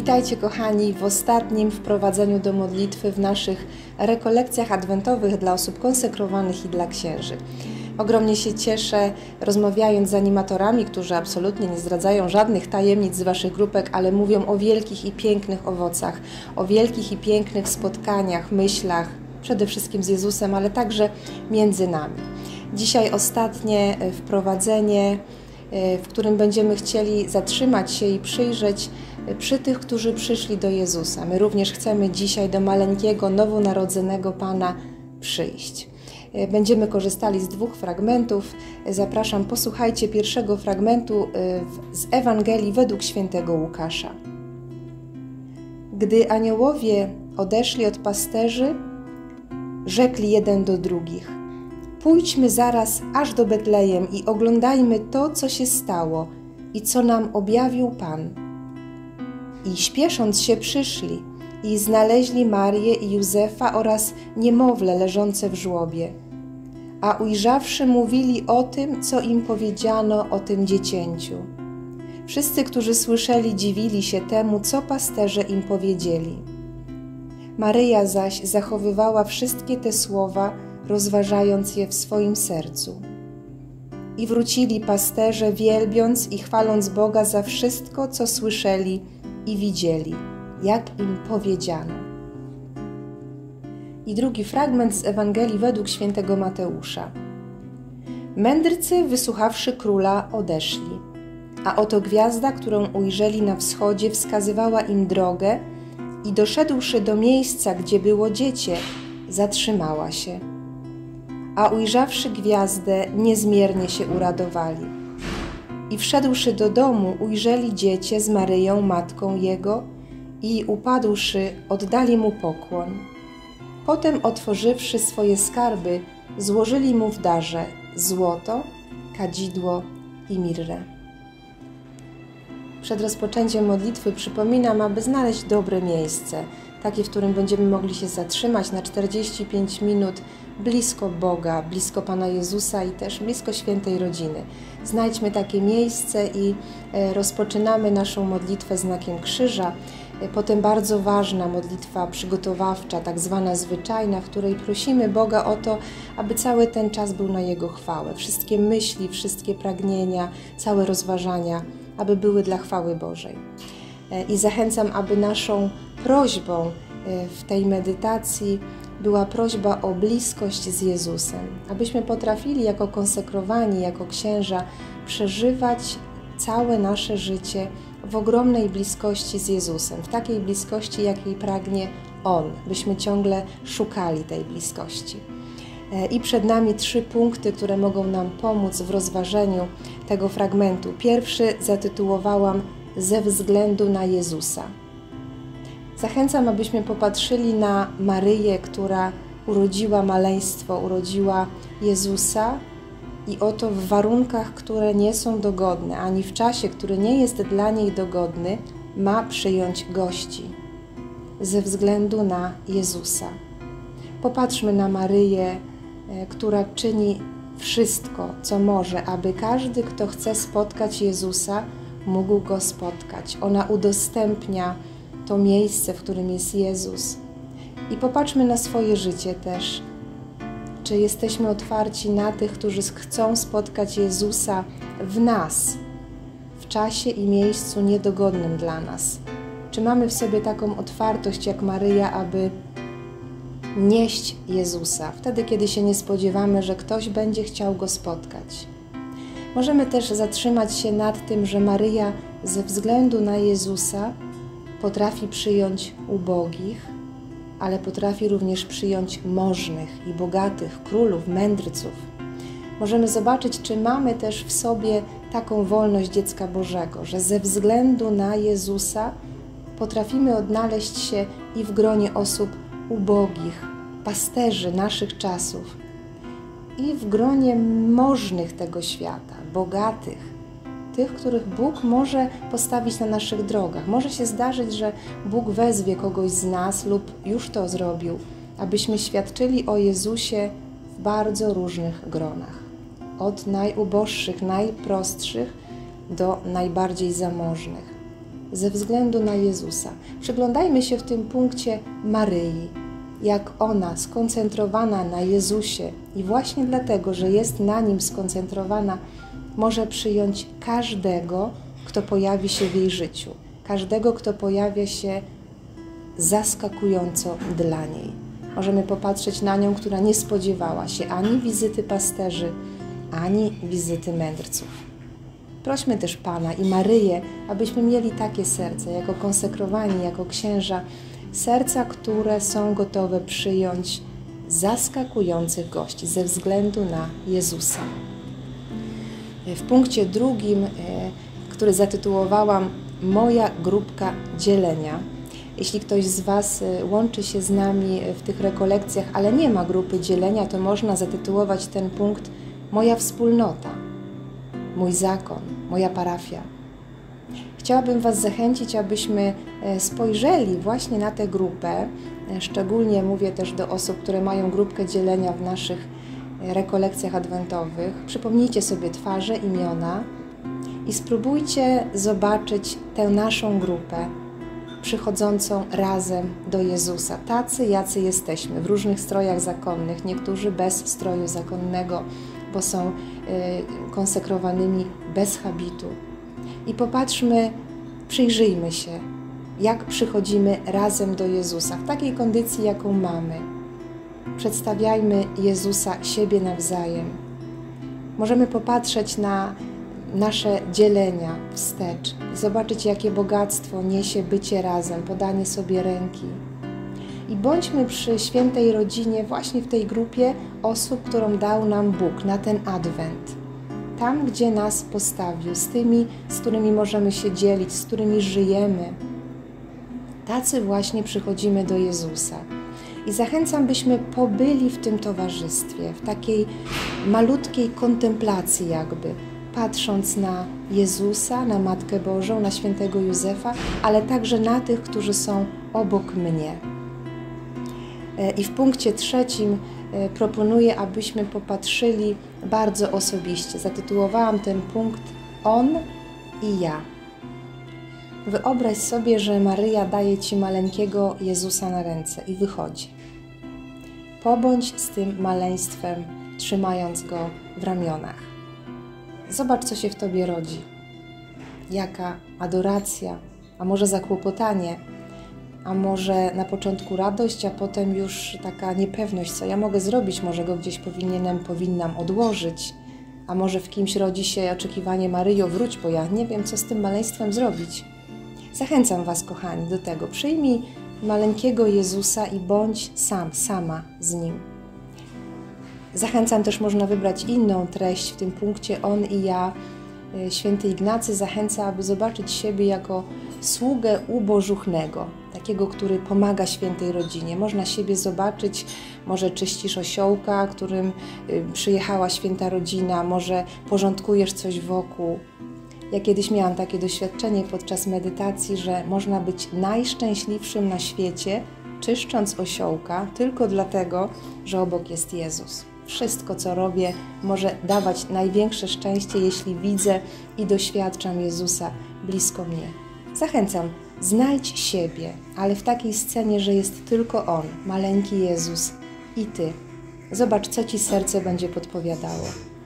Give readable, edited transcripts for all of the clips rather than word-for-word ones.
Witajcie kochani w ostatnim wprowadzeniu do modlitwy w naszych rekolekcjach adwentowych dla osób konsekrowanych i dla księży. Ogromnie się cieszę, rozmawiając z animatorami, którzy absolutnie nie zdradzają żadnych tajemnic z waszych grupek, ale mówią o wielkich i pięknych owocach, o wielkich i pięknych spotkaniach, myślach, przede wszystkim z Jezusem, ale także między nami. Dzisiaj ostatnie wprowadzenie, w którym będziemy chcieli zatrzymać się i przyjrzeć przy tych, którzy przyszli do Jezusa. My również chcemy dzisiaj do maleńkiego, nowonarodzonego Pana przyjść. Będziemy korzystali z dwóch fragmentów. Zapraszam, posłuchajcie pierwszego fragmentu z Ewangelii według świętego Łukasza. Gdy aniołowie odeszli od pasterzy, rzekli jeden do drugich: pójdźmy zaraz aż do Betlejem i oglądajmy to, co się stało i co nam objawił Pan. I śpiesząc się przyszli i znaleźli Marię i Józefa oraz niemowlę leżące w żłobie. A ujrzawszy, mówili o tym, co im powiedziano o tym dziecięciu. Wszyscy, którzy słyszeli, dziwili się temu, co pasterze im powiedzieli. Maryja zaś zachowywała wszystkie te słowa, rozważając je w swoim sercu. I wrócili pasterze, wielbiąc i chwaląc Boga za wszystko, co słyszeli i widzieli, jak im powiedziano. I drugi fragment z Ewangelii według świętego Mateusza. Mędrcy, wysłuchawszy króla, odeszli, a oto gwiazda, którą ujrzeli na wschodzie, wskazywała im drogę i doszedłszy do miejsca, gdzie było dziecię, zatrzymała się. A ujrzawszy gwiazdę, niezmiernie się uradowali. I wszedłszy do domu, ujrzeli dziecię z Maryją, matką jego, i upadłszy, oddali mu pokłon. Potem, otworzywszy swoje skarby, złożyli mu w darze złoto, kadzidło i mirrę. Przed rozpoczęciem modlitwy przypominam, aby znaleźć dobre miejsce, takie, w którym będziemy mogli się zatrzymać na 45 minut blisko Boga, blisko Pana Jezusa i też blisko świętej rodziny. Znajdźmy takie miejsce i rozpoczynamy naszą modlitwę znakiem krzyża. Potem bardzo ważna modlitwa przygotowawcza, tak zwana zwyczajna, w której prosimy Boga o to, aby cały ten czas był na Jego chwałę. Wszystkie myśli, wszystkie pragnienia, całe rozważania, aby były dla chwały Bożej. I zachęcam, aby naszą prośbą w tej medytacji była prośba o bliskość z Jezusem, abyśmy potrafili jako konsekrowani, jako księża przeżywać całe nasze życie w ogromnej bliskości z Jezusem, w takiej bliskości, jakiej pragnie On, byśmy ciągle szukali tej bliskości. I przed nami 3 punkty, które mogą nam pomóc w rozważeniu tego fragmentu. Pierwszy zatytułowałam ze względu na Jezusa. Zachęcam, abyśmy popatrzyli na Maryję, która urodziła maleństwo, urodziła Jezusa i oto w warunkach, które nie są dogodne, ani w czasie, który nie jest dla niej dogodny, ma przyjąć gości ze względu na Jezusa. Popatrzmy na Maryję, która czyni wszystko, co może, aby każdy, kto chce spotkać Jezusa, mógł Go spotkać. Ona udostępnia to miejsce, w którym jest Jezus. I popatrzmy na swoje życie też. Czy jesteśmy otwarci na tych, którzy chcą spotkać Jezusa w nas, w czasie i miejscu niedogodnym dla nas? Czy mamy w sobie taką otwartość jak Maryja, aby nieść Jezusa, wtedy kiedy się nie spodziewamy, że ktoś będzie chciał Go spotkać? Możemy też zatrzymać się nad tym, że Maryja ze względu na Jezusa potrafi przyjąć ubogich, ale potrafi również przyjąć możnych i bogatych, królów, mędrców. Możemy zobaczyć, czy mamy też w sobie taką wolność dziecka Bożego, że ze względu na Jezusa potrafimy odnaleźć się i w gronie osób ubogich, pasterzy naszych czasów, i w gronie możnych tego świata, bogatych, tych, których Bóg może postawić na naszych drogach. Może się zdarzyć, że Bóg wezwie kogoś z nas lub już to zrobił, abyśmy świadczyli o Jezusie w bardzo różnych gronach. Od najuboższych, najprostszych do najbardziej zamożnych. ze względu na Jezusa. Przyglądajmy się w tym punkcie Maryi, jak ona skoncentrowana na Jezusie i właśnie dlatego, że jest na Nim skoncentrowana, może przyjąć każdego, kto pojawi się w jej życiu, każdego, kto pojawia się zaskakująco dla niej. Możemy popatrzeć na nią, która nie spodziewała się ani wizyty pasterzy, ani wizyty mędrców. Prośmy też Pana i Maryję, abyśmy mieli takie serce, jako konsekrowani, jako księża, serca, które są gotowe przyjąć zaskakujących gości ze względu na Jezusa. W punkcie drugim, który zatytułowałam Moja grupka dzielenia. Jeśli ktoś z Was łączy się z nami w tych rekolekcjach, ale nie ma grupy dzielenia, to można zatytułować ten punkt Moja wspólnota, mój zakon, moja parafia. Chciałabym Was zachęcić, abyśmy spojrzeli właśnie na tę grupę. Szczególnie mówię też do osób, które mają grupkę dzielenia w naszych rekolekcjach adwentowych. Przypomnijcie sobie twarze, imiona i spróbujcie zobaczyć tę naszą grupę przychodzącą razem do Jezusa. Tacy, jacy jesteśmy, w różnych strojach zakonnych, niektórzy bez stroju zakonnego, bo są konsekrowanymi bez habitu. I popatrzmy, przyjrzyjmy się, jak przychodzimy razem do Jezusa, w takiej kondycji, jaką mamy. Przedstawiajmy Jezusa siebie nawzajem. Możemy popatrzeć na nasze dzielenia wstecz i zobaczyć, jakie bogactwo niesie bycie razem, podanie sobie ręki. I bądźmy przy świętej rodzinie właśnie w tej grupie osób, którą dał nam Bóg na ten Adwent. Tam, gdzie nas postawił, z tymi, z którymi możemy się dzielić, z którymi żyjemy. Tacy właśnie przychodzimy do Jezusa. I zachęcam, byśmy pobyli w tym towarzystwie, w takiej malutkiej kontemplacji jakby, patrząc na Jezusa, na Matkę Bożą, na świętego Józefa, ale także na tych, którzy są obok mnie. I w punkcie trzecim proponuję, abyśmy popatrzyli bardzo osobiście. Zatytułowałam ten punkt On i ja. Wyobraź sobie, że Maryja daje Ci maleńkiego Jezusa na ręce i wychodzi. Pobądź z tym maleństwem, trzymając go w ramionach. Zobacz, co się w Tobie rodzi. Jaka adoracja, a może zakłopotanie, a może na początku radość, a potem już taka niepewność, co ja mogę zrobić, może go gdzieś powinnam odłożyć, a może w kimś rodzi się oczekiwanie Maryjo, wróć, bo ja nie wiem, co z tym maleństwem zrobić. Zachęcam Was, kochani, do tego. Przyjmij maleńkiego Jezusa i bądź sama z Nim. Zachęcam też, można wybrać inną treść w tym punkcie On i ja. Święty Ignacy zachęca, aby zobaczyć siebie jako sługę ubożuchnego, takiego, który pomaga świętej rodzinie. Można siebie zobaczyć, może czyścisz osiołka, którym przyjechała święta rodzina, może porządkujesz coś wokół. Ja kiedyś miałam takie doświadczenie podczas medytacji, że można być najszczęśliwszym na świecie, czyszcząc osiołka, tylko dlatego, że obok jest Jezus. Wszystko, co robię, może dawać największe szczęście, jeśli widzę i doświadczam Jezusa blisko mnie. Zachęcam, znajdź siebie, ale w takiej scenie, że jest tylko On, maleńki Jezus i Ty. Zobacz, co Ci serce będzie podpowiadało.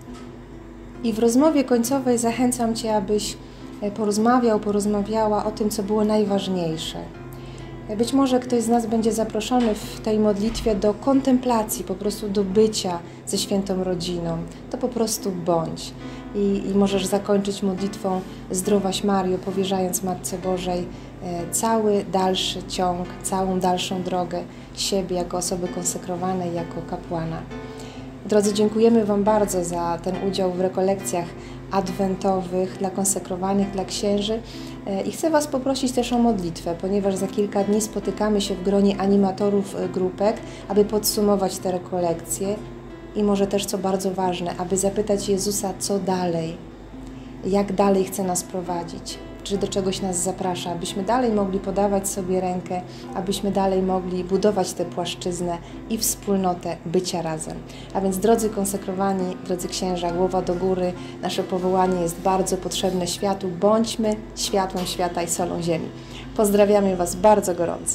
I w rozmowie końcowej zachęcam Cię, abyś porozmawiała o tym, co było najważniejsze. Być może ktoś z nas będzie zaproszony w tej modlitwie do kontemplacji, po prostu do bycia ze świętą rodziną. To po prostu bądź. I możesz zakończyć modlitwą Zdrowaś Mario, powierzając Matce Bożej cały dalszy ciąg, całą dalszą drogę siebie jako osoby konsekrowanej, jako kapłana. Drodzy, dziękujemy Wam bardzo za ten udział w rekolekcjach adwentowych dla konsekrowanych, dla księży i chcę Was poprosić też o modlitwę, ponieważ za kilka dni spotykamy się w gronie animatorów grupek, aby podsumować te rekolekcje i może też, co bardzo ważne, aby zapytać Jezusa, co dalej, jak dalej chce nas prowadzić. czy do czegoś nas zaprasza, abyśmy dalej mogli podawać sobie rękę, abyśmy dalej mogli budować tę płaszczyznę i wspólnotę bycia razem. A więc drodzy konsekrowani, drodzy księża, głowa do góry, nasze powołanie jest bardzo potrzebne światu. Bądźmy światłem świata i solą ziemi. Pozdrawiamy Was bardzo gorąco.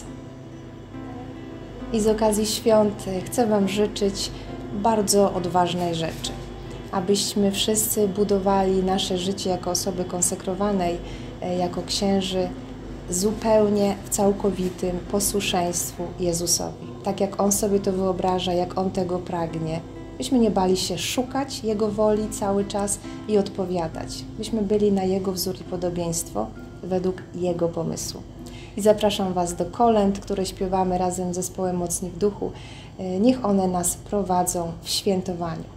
I z okazji świąt chcę Wam życzyć bardzo odważnej rzeczy. Abyśmy wszyscy budowali nasze życie jako osoby konsekrowanej, jako księży, zupełnie w całkowitym posłuszeństwu Jezusowi. Tak jak On sobie to wyobraża, jak On tego pragnie. Byśmy nie bali się szukać Jego woli cały czas i odpowiadać. Byśmy byli na Jego wzór i podobieństwo według Jego pomysłu. I zapraszam Was do kolęd, które śpiewamy razem z zespołem Mocni w Duchu. Niech one nas prowadzą w świętowaniu.